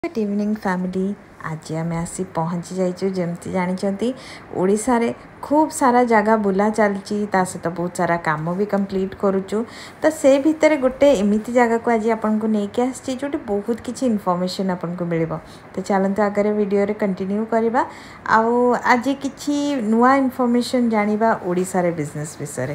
Good evening family. आज आम आसी पहुँची जाइए जमती जानते ओडिशा रे खूब सारा जगह बुला चलती सहित बहुत सारा काम भी कंप्लीट करुचु। तो से भितर गोटे एमती जगह को आज आपन को लेकिन आसी जो बहुत किसी इनफॉरमेशन आपन को मिल। तो चलते आगे वीडियो रे कंटिन्यू करवा आज किसी नुआ इनफॉरमेशन जानिबा ओडिशा रे बिजनेस विषय।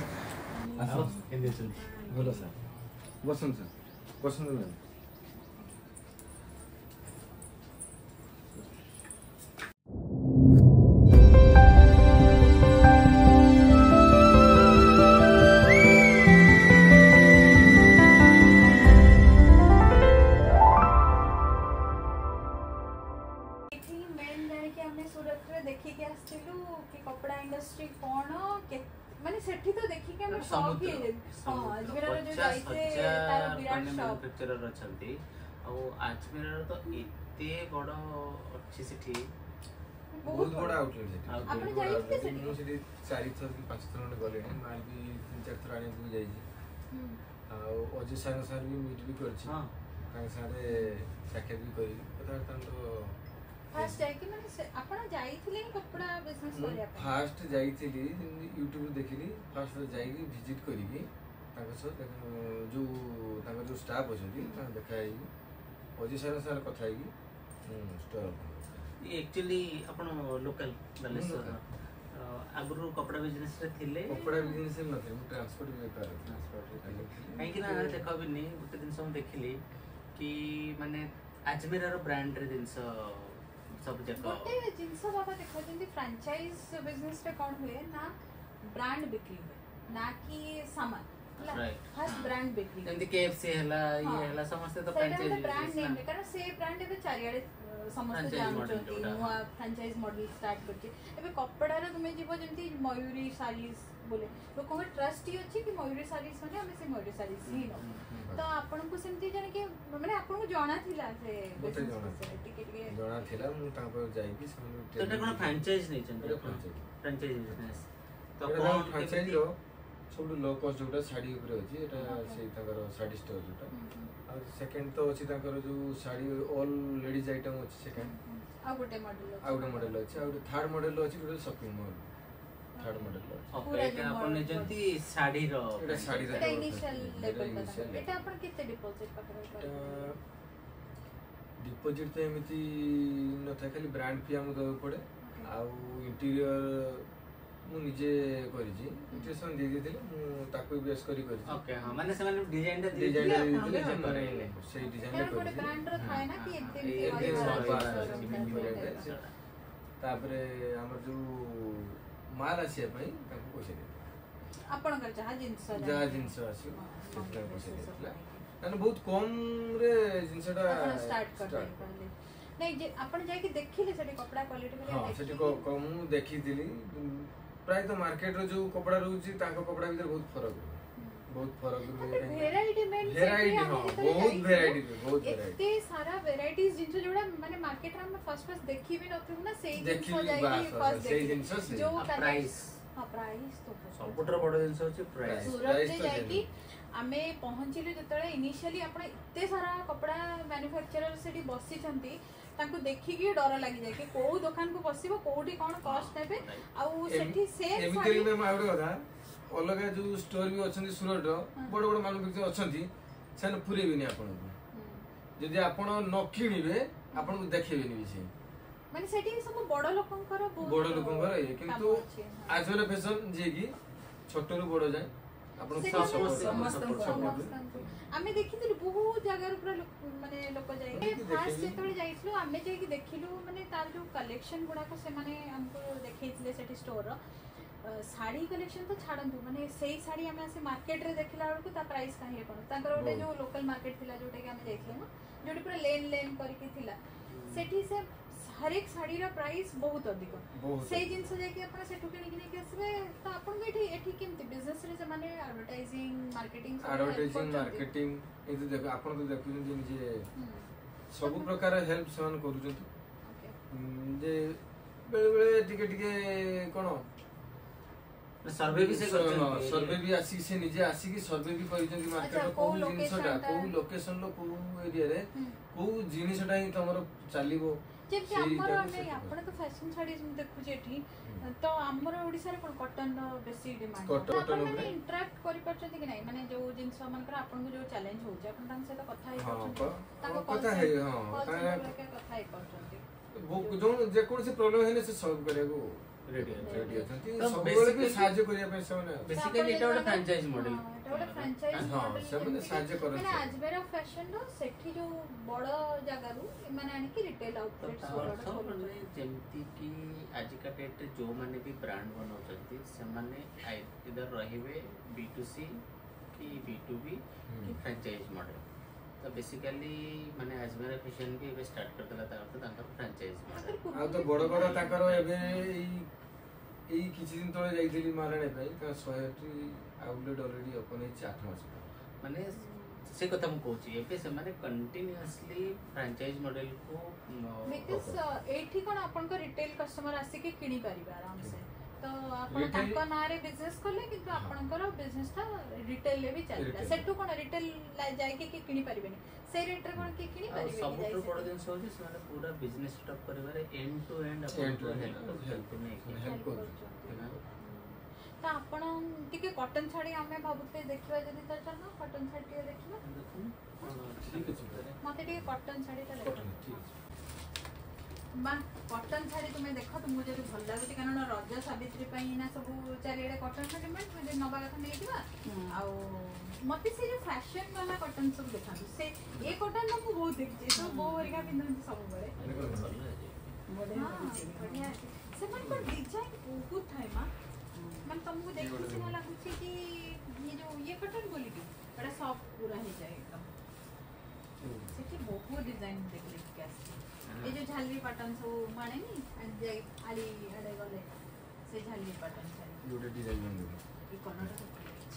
कपड़ा इंडस्ट्री कौन माने सेठी तो देखि के हम शॉक ही हां अजमेर रो जो जाइते तार विराट शॉप मैन्युफैक्चरर अछंती आ अजमेर तो एते बड़ अछि सेठी बहुत बड़ा आउटलेट सेठी आपने जाइते सेठी मु सेठी 4 थर की 5 थर ने गले माल भी 3-4 थर आने को जाई छी आ अजय सार भी मीट भी कर छी हां काहे सारे साक्षात भी करी पता तो फास्ट जाई कि माने आपण जाईथिले कपड़ा बिजनेस करिया फास्ट जाईथिली YouTube देखिली फास्ट जाई विजिट करी की जो जो स्टाफ अछंती देखाई अजय सार कथा स्टोर एक्चुअली आपण लोकल बालेश्वर आगुरु कपड़ा बिजनेस रे थिले कपड़ा बिजनेस रे नथे ट्रांसपोर्ट भी बेकार काहे कि ना देखो बिनी गोटे दिन हम देखिली कि माने अजमेर रो ब्रांड रे दिनस सब जगह गोटे जिंस बाबा देखो जंती फ्रैंचाइज बिजनेस रे कोन हुए ना ब्रांड बिक्री हुए ना कि सामान फर्स्ट ब्रांड बिक्री जंती केएफसी हला ये हला समस्त तो फ्रैंचाइज ब्रांड नेम कारण से ब्रांड एबे चारियाडे समस्त जानचोती नुवा फ्रैंचाइज मॉडल स्टार्ट करची एबे कपड़ा रे तुमे जीवो जंती मयूरी सारीज बोले लोक को ट्रस्ट ही अछि कि मयूरी सारीज माने हमें से मयूरी सारीज ही नो तो आपन को सेमती जाने के माने आपन को जाना थिला से टिके जाना थिला मु ता पर जाई कि तो एटा कोन फ्रैंचाइज नै चंद फ्रैंचाइज बिजनेस तो कोन फ्रैंचाइज रो सब लो कॉस्ट जोटा साड़ी ऊपर अछि एटा से ताकर साड़ी स्टोर जोटा और सेकंड तो अछि ताकर जो साड़ी ऑल लेडीज आइटम अछि सेकंड आ गोटे मॉडल अछि और थर्ड मॉडल अछि गोटे shopping mall third model okay एटा अपन ने जंती साड़ी रो एटा साड़ी रो इनिशियल लेवल एटा अपन केते डिपॉजिट पकड़ डिपॉजिट तो एमिति न था खाली ब्रांड फी हम दो पड़े आ इंटीरियर मु निजे करि जी इंटरेस्ट दे देथिले मु ताको बेस करी ओके हां माने से माने डिजाइन टा दिले जे माने से डिजाइन रे कोन ब्रांड रो थाए ना कि एते तापरे हमर जो माल आसी पई ताको पैसा दे आपण कर जहा जिंस आसी सेटा पैसा देला ना बहुत कम रे जिंसटा स्टार्ट कर नहीं जे आपण जाय कि देखिले सेठी कपड़ा क्वालिटी में हां सेठी कम देखि दिली प्राय तो मार्केट रो जो कपड़ा रहउची ताको कपड़ा भीतर बहुत फरक वैरायटी में बहुत वैरायटी एते सारा वैरायटीज जिंस जोड़ा माने मार्केट में फर्स्ट देखि भी नथु ना सेही जिंस जाय कि फर्स्ट सेही जिंस जो प्राइस हां प्राइस तो सबटर बड़ जिंस होची प्राइस सूरत रे जाय कि आमे पहुंचिले जतळे इनिशियली आपण इत्ते सारा कपड़ा मैन्युफैक्चरर सेठी बसी छंती तांको देखि कि डर लागि जाय कि को दुकान को बसिबो कोठी कोन कॉस्ट नेबे आ सेठी सेम एमिति में माउडे कथा अलग जो स्टोर भी अछंती सूरत बड़ बड़ मैन्युफैक्चरर अछंती सेन पुरे बिनी आपन को जदि आपन न किनिबे आपन को देखिबेनी बिसे माने सेठी सब बड़ लोकंकर बड़ लोकंकर किंतु आजर फैशन जे कि छोट रु बड़ जाय आपण आमे देखिथिलु बहुत जगह ऊपर माने लोक जाय फास्ट जेतळे जाइथलु आमे जे कि देखिलु माने तार जो कलेक्शन गुडा को से माने हमको देखैथिले सेठी स्टोर साड़ी कलेक्शन तो छाडंतु माने सेही साड़ी हमें से मार्केट रे देखिला बेलको ता प्राइस काहे कोन ताकर ओटे जो लोकल मार्केट थिला जोटे कि हमें देखले ना जोटे पूरा लेन करके थिला सेठी से हर एक साड़ी रा प्राइस बहुत अधिक से जिंस जे कि अपन सेठु के निकने के आसबे तो अपन के एठी केमति बिजनेस रे से माने एडवर्टाइजिंग मार्केटिंग ए तो देखो अपन तो देखु जे सब प्रकार हेल्प सन करू जे बेले बेले टिके टिके कोन सर्वे भी से करछन सर्वे भी आसी से निजे आसी की सर्वे भी करिसेंती मार्केट को जिनिसटा को लोकेशन लो को एरिया रे को जिनिसटा ही तमरो चालीबो जेमति हमर नै आपण तो फैशन साड़ी देखु जेठी तो हमर ओडिसा रे कॉटन बेसी डिमांड कॉटन में इंटरेक्ट करि परछथि कि नै माने जो जिंस मन कर आपण को जो चैलेंज हो जे आपण से तो कथा ही परछथि ताको कथा है हां कथा ही परछथि वो जो जे कोन से प्रॉब्लम है से सॉल्व करेगो रेडी अछंती सब बेसिकली साहाय्य करिया पे से बेसिकली एटा ଗୋଟେ फ्रैंचाइज मॉडल एटा ଗୋଟେ फ्रैंचाइज हां सब ने साहाय्य करन माने आजबेरा फैशन रो सेठी जो बड़ जगह रु माने आनी की रिटेल आउटलेट्स माने जेमति की आज का डेट रे जो माने भी ब्रांड बनाउछथि से माने इधर रहिबे B2C की B2B की फ्रैंचाइज मॉडल तो बेसिकली माने आजमेरा फैशन भी स्टार्ट कर देला ताकर फ्रैंचाइज मॉडल आ तो बड़ बड़ ताकर एबे এই কিছু দিন তলে যাইছিলি মারানে পাই তা 100টি আউটলেট অলরেডি ওপন হইছে 8 মাস মানে से কথা ମୁଁ କହୁଛି ଏବେ ସେମାନେ କଣ୍ଟିନ୍ୟୁଅସଲି फ्रैंचाइज मॉडल को बिकॉज़ एठी कोन आपन को रिटेल कस्टमर आसी के किनी परिबे आराम से तो आपन ताका नारे बिजनेस करले किंतु आपन को बिजनेस ता रिटेल ले भी चलता सेटू कोन रिटेल जाय के किनी परिबेनी से रेट रे कोन के किनी परिबे सब तो बड़ दिन से होची ସେମାନେ पूरा बिजनेस सेटअप करबारे एंड टू एंड आपन हेल्प तो आपण टिके कॉटन साड़ी हमें भाबुते देखिबा जदी त चलो कॉटन साड़ी टिके देखिबा ठीक है मते टिके कॉटन साड़ी त ले बा कॉटन साड़ी तुमे देखो तुमको जदी भल लागुती कारण रज सावित्री पई ना सब चारिडे कॉटन साड़ी में तुमे नबा कथा नै दिबा आ मते से जो फैशन वाला कॉटन सब देखानु से ए कॉटन को बहुत देखछि तो बो हरिका पिंदन सब बड़े बढ़िया से मन को डिजाइन बहुत थाई मा मन तुमको देखि सिना लागुछि कि ये जो ये कॉटन बोली की बड़ा सॉफ्ट पूरा हो जाए एकदम सेठी बहुत डिजाइन देख ले कैसे ये जो झालरी पैटर्न सो माने नी आली अडे गले से झालरी पैटर्न सारी जोटे डिजाइन बन ये कलर तो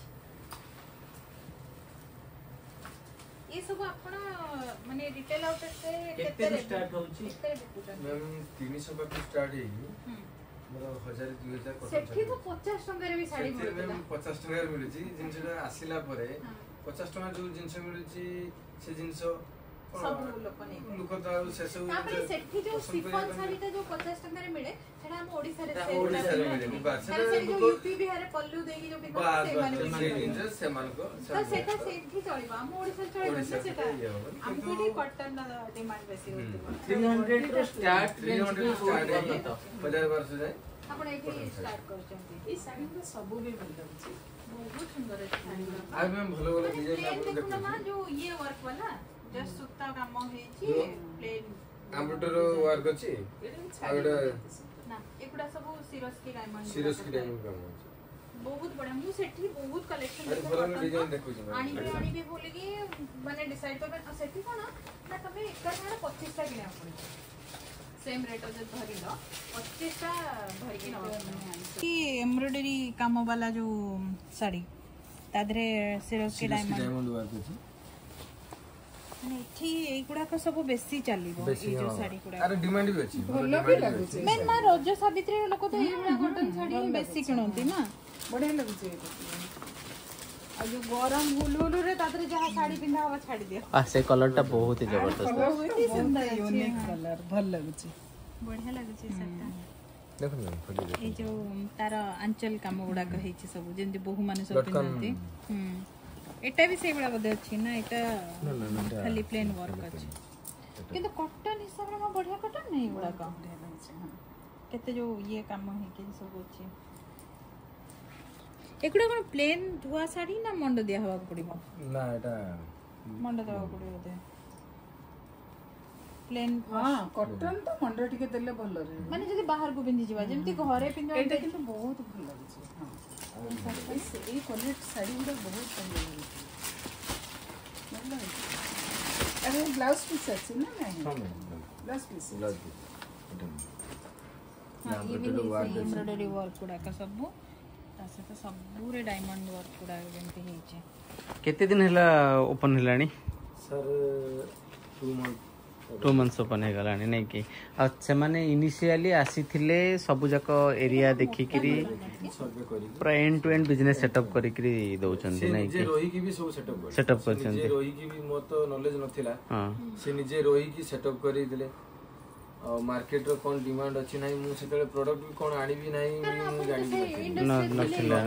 ये सब आपण माने रिटेल आउटलेट से केते स्टार्ट होची मैम 300 पर स्टार्ट है मोर 1000 2000 सेठी तो 50 टंका रे भी साड़ी मिलता मैम 50 टंका रे मिलुची जिनसटा आसिला परे 50 टंका जो जिनस मिलुची से जिनस सब लोक नै लोक तो से सब तापर सेठी जो सिफन साड़ी ता जो 50 टंका रे मिले सेटा हम ओडिसा रे ओडिसा रे मिले बात से जो यूपी बिहार पल्लू देगी जो बिकम से माने जिनस से मान को तो सेटा सेठी चलिबा हम ओडिसा चलिबा सेटा हम कोठी कॉटन डिमांड बेसी होती 300 रो स्टार्ट 300 स्टार्ट है 1000 वर्ष जाए आपण एठी स्टार्ट करछंती ई साड़ी तो सब भी मिल जाउची बहुत सुंदर है साड़ी आज मैं भलो भलो डिजाइन आपको देखो ना जो ये वर्क वाला जस्ट सुता काम हेची प्लेन कंप्यूटर वर्क अछि आउडा ना एकुडा सब सिरोस की डायमंड काम अछि बहुत बढ़िया मु सेठी बहुत कलेक्शन देखो भलो डिजाइन देखु छी आनी भी बोले कि माने डिसाइड करबे सेठी कोन ना तबे एकर माने 25 टा किने आपण सेम रेट जो धरी लो 25 टा धरी कि न कि एम्ब्रॉयडरी काम वाला जो साड़ी तादरे सिरोस की डायमंड वर्क अछि एठी एगुडा को सब बेसी चलीबो ए जो साड़ी गुडा अरे डिमांड भी अछि भलो भी लागुछि मेन मा रज सावित्री लोक तो एगुडा कॉटन साड़ी बेसी किनंती ना बढ़िया लागुछि आ जो गरम हुलुलु रे तादरे जहा साड़ी पिंधा हवा छाडी दियो आ से कलर टा बहुत ही जबरदस्त बहुत ही सुंदर यूनिक कलर भल लागुछि बढ़िया लागुछि साटा देखो ना खोली ए जो तार आंचल काम गुडा कहिछि सब जेंति बहु माने सब पिनंती एटा भी से बड़ा बदे अछि ना एटा खाली प्लेन वर्क अछि किंतु कॉटन हिसाब रे बढ़िया कॉटन नहीं गुडा का केते जो ये काम है के सब अछि एकुडा कोन प्लेन धुआ साड़ी ना मंड दिया हवा पड़िबो ना एटा मंड देवा पड़िबो दे प्लेन हां कॉटन तो मंड टिके देले भलो रे माने जदी बाहर को पिंदी जीवा जेमति घरे पिंदो एटा किंतु बहुत भल लागछि हां ए क्वालिटी साड़ी गुडा बहुत सुंदर लागछि अरे ब्लाउज पीस अछि ना नहीं ब्लाउज पीस हां ये भी एम्ब्रॉयडरी वर्क गुडा का सब तासे तो सब पूरे डायमंड वर्क गुडा जेमति हे छै केते दिन हला ओपन हलानी सर 2 मंथ 2 months ओपन हो गलानी नहीं कि से माने इनिशियली आसीथिले सब जाक एरिया देखिकरी सर्वे करी पूरा end to end business setup करिकरी दउचंती नहीं जे कि रोही की भी सब सेटअप सेटअप करचंती जे रोही की भी मो तो नॉलेज नथिला हां से निजे रोही की सेटअप करी दिले और मार्केट रो कोन डिमांड अछि नाही मु सेतले प्रोडक्ट भी कोन आनी भी नाही मु जानि नथिला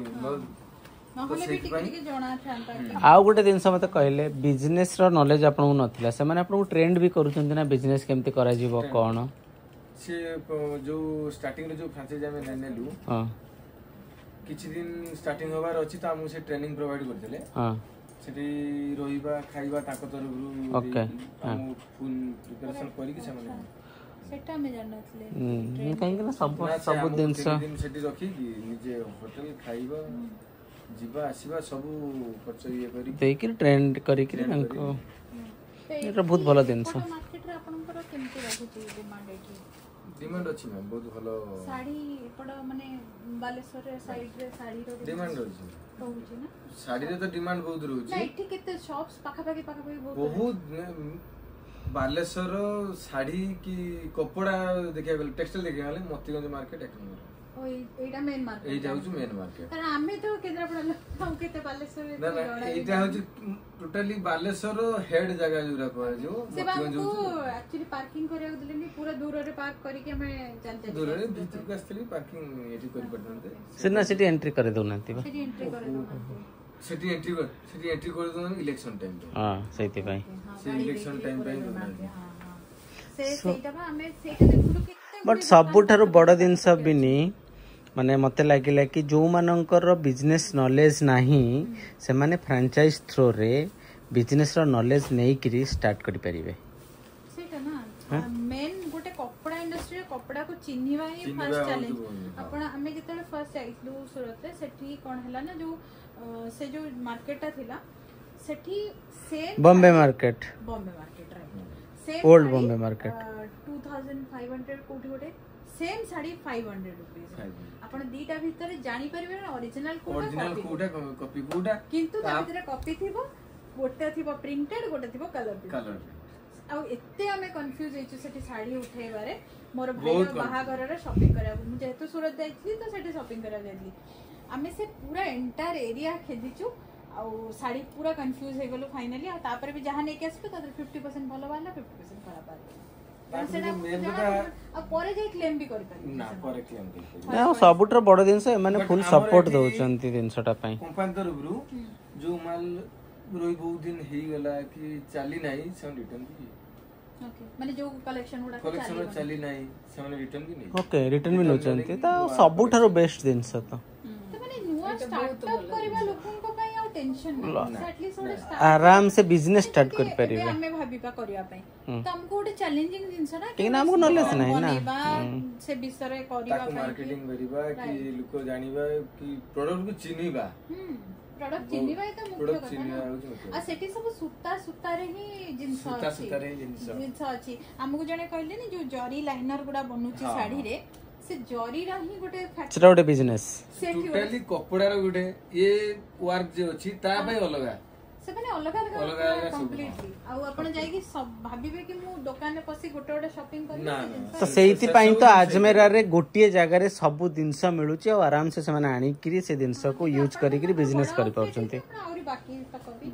नहले भी टिके टिके जणा थांता आउ गोटे जिनस मते कहले बिजनेस रो नॉलेज आपन नथिला से माने आपन ट्रेंड भी करूचंती ना बिजनेस केमती करा जीवो कोन से जो स्टार्टिंग रे जो फ्रांचाइज हमें नेलु हां किछि दिन स्टार्टिंग होबार अछि त हमु से ट्रेनिंग प्रोवाइड करथिले हां सेठी रोहिबा खाइबा ताको तरफ ओके हम फुल प्रिपरेशन करी कि से माने सेटा में जानथले कहीं ना सब दिन सेठी रखी कि निजे होटल खाइबा जीवा आसीबा सब खर्च ये करी देकी ट्रेंड करी कि हमको एटा बहुत भलो दिन छ मार्केट रे आपनकर केमती रहउची डिमांड एठी डिमांड अछि मैम बहुत भलो साड़ी पड माने बालेश्वर रे साइड रे साड़ी रो डिमांड अछि रहउची ना साड़ी रे तो डिमांड बहुत ना रहउची एठी केते शॉप्स पाखा पाखी बहुत बालेश्वर साड़ी की कपड़ा देखिया गले टेक्सटाइल देखिया गले मोतीगंज मार्केट एक नंबर ओई एटा मेन मार्केट एटा होची मेन मार्केट कारण आमे तो केंद्रापड़ा हम केते बालेश्वर रे ना ना एटा होची टोटली बालेश्वर हेड जगह जुरा को जो से मोतीगंज बाबू होची एक्चुअली पार्किंग करे दिलेनी पूरा दूर रे पार्क करी के हमें जानते दूर रे भीतर को आस्तली पार्किंग एठी करी पड़नते सिना सिटी एंट्री करे दउनांती बा सेठी एंट्री करे दो सेठी एंट्री कर दो इलेक्शन टाइम पे हां सेति भाई से इलेक्शन टाइम पे से सेटा बा हमें सेटा देखुलु केते बट सबुठारु बड़ जिनस बिनी माने मते लागिला कि जो मानकर बिजनेस नॉलेज नाही से माने फ्रेंचाइज थ्रो रे बिजनेस रो नॉलेज नै करी स्टार्ट करि परिबे सेटा ना मेन गोटे कपड़ा इंडस्ट्री कपड़ा को चिन्हिबा ही फर्स्ट चैलेंज आपण हमें जेते फर्स्ट जाइलु सूरत रे सेठी कोन हला ना जो से जो मार्केटटा थिला सेठी same Bombay market right same old Bombay market 2500 कोटी गोटे सेम साड़ी 500 रुपीस आपण दीटा भीतर जानि परिबे ना ओरिजिनल कोटा कॉपी कोटा किंतु ता भीतर कॉपी थिबो गोटे थिबो प्रिंटेड गोटे थिबो कलर आ एते हमें कंफ्यूज हेछु सेठी साड़ी उठेबारे मोर भाई बाहागर रे शॉपिंग करा मु जेतु सूरत जाइथली तो सेठी शॉपिंग करा जाइथली हमें से पूरा एंटायर एरिया खेदिछु आ साड़ी पूरा कंफ्यूज हे गेलो फाइनली आ तापर भी जहां नै के आसबे तापर 50% भलो वाला 50% खराब वाला सबुटर बड़ जिनस माने फुल सपोर्ट दउचंती जिनसटा पई कंपनी तरफरु जो माल रोई बहुत दिन हे गला कि चली नाही से रिटर्न भी ओके माने जो कलेक्शन चली नाही से रिटर्न भी नहीं ओके रिटर्न भी नउचंती त सबुटर बेस्ट जिनस त माने नुवा स्टार्टअप करबा लोकन को पई आ टेंशन एटलीस्ट थोड़ा स्टार्ट आराम से बिजनेस स्टार्ट कर परिबे हमें भाबिबा करिया पई तो हमको गोटे चैलेंजिंग जिंस ना कि हमको नॉलेज नाही ना से विषय करिया पई मार्केटिंग करिबा कि लोक जानिबा कि प्रोडक्ट को चिनिबा प्रोडक्ट चिनिबा त मुख्य କଥା आ सेठी सब सुता रे ही जिंस अछि हमको जने कहले नि जो जरी लाइनर गुडा बनुची साड़ी रे से जरी रा ही गोटे फैक्टरी सेटा गोटे बिजनेस टोटली कपड़ा रो गोटे ये वर्क जे अछि ता पई अलगा से माने अलग कंप्लीटली आ आपण जाई कि सब भाबिबे कि मु दुकान में पसी गोटे गोटे शॉपिंग करी तो सेइति पई तो अजमेरा रे गोटिए जगह रे सब जिंस मिलुची और आराम से माने आनी करी से जिंस को यूज करी करी बिजनेस करि पाउचंती और बाकी तक भी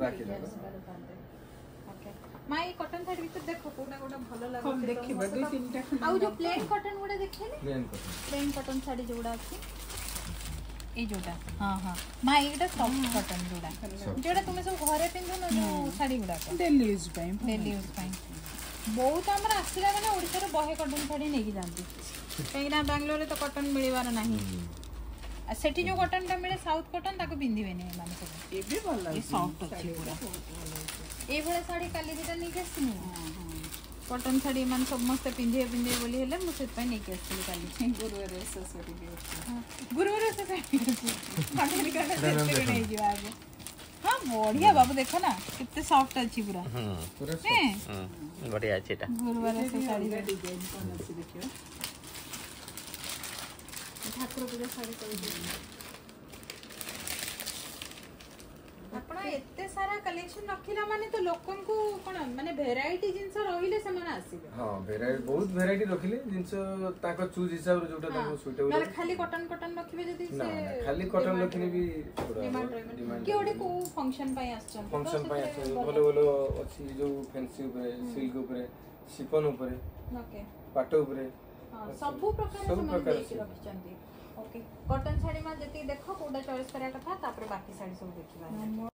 ओके माई कॉटन साड़ी तो देखो कोना कोना भलो लागो हम देखिबा दो तीनटा आ जो प्लेन कॉटन गुडा देखले प्लेन कॉटन साड़ी जोडा अछि ए जोडा हां हां माई एटा सॉफ्ट कॉटन जोडा तुमे सब घरे पिंधो न जो साड़ी गुडा डेली यूज पाई बहुत हमरा आसिला माने ओडिसा रे बहे कॉटन साड़ी नेकी जानती कहिना बेंगलोर रे तो कॉटन मिलिबार नाही आ सेठी जो कॉटन ता मिले साउथ कॉटन ताको पिंधिबे नै माने सब ए भी भल लागे सॉफ्ट अछि पूरा ए भले साड़ी काली दिटा नेकी आसिनी कॉटन साड़ी मान समस्त पिंधे बोली हेले मु से पई नेकी आसिली काली गुरुवार से साड़ी कॉटन काटा से नै जीवा आगे हां बढ़िया बाबू देखो ना कितने सॉफ्ट अछि पूरा पूरा बढ़िया अछि एटा गुरुवार से साड़ी डिजाइन कोन अछि देखियो ठाकुर पूजा साड़ी कर ଆପଣ ଏତେ ସାରା କଲେକ୍ସନ ରଖିଲା ମାନେ ତ ଲୋକଙ୍କୁ କଣ ମାନେ ଭେରାଇଟି ଜିନିଷ ରହିଲେ ସେମାନେ ଆସିବେ। ହଁ ଭେରାଇଟି ବହୁତ ଭେରାଇଟି ରଖିଲେ ଜିନିଷ ତାଙ୍କ ଚୁଜ ହିସାବରେ ଯୋଉଟା ତାଙ୍କୁ ସୁଇଟେबଲ। ନହେଲେ ଖାଲି କଟନ ରଖିବେ ଯଦି ନା ସେ ଖାଲି କଟନ ରଖିଲେ ବି ଡିମାଣ୍ଡ ରହିବ। କି ଗୋଟେ କୋଉ ଫଙ୍କସନ ପାଇଁ ଆସିଛନ୍ତି ଫଙ୍କସନ ପାଇଁ ଆସିଛନ୍ତି ଭଲ ଭଲ ଅଛି ଯୋଉ ଫ୍ୟାନ୍ସି ଉପରେ ସିଲ୍କ ଉପରେ ଶିଫନ ଉପରେ ଓକେ ପାଟ ଉପରେ ସବୁ ପ୍ରକାର ସେମାନେ ଦେଇକି ରଖିଛନ୍ତି। ओके कॉटन साड़ी में जति देख कोटा चॉइस करा कथा तापर बाकी साड़ी सब देखिबा।